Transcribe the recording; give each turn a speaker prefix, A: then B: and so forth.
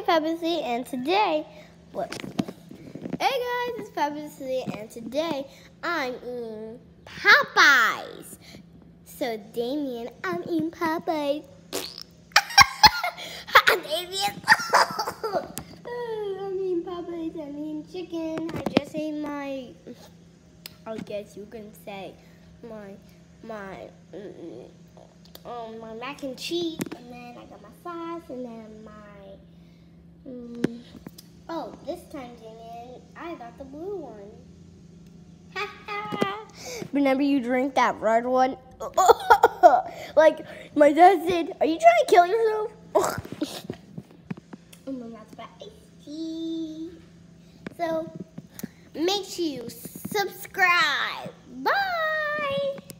A: Fabulously, and today, Hey guys, it's Fabulously, and today I'm eating Popeyes. So Damien, I'm eating Popeyes. Damien, I'm eating Popeyes. I'm eating chicken. I just ate my, I guess you can say, my mac and cheese, and then I got my sauce, and then my oh, this time, Damien, I got the blue one. Whenever you drink that red one, like my dad said, "Are you trying to kill yourself?" Oh my God, spicy. So make sure you subscribe. Bye.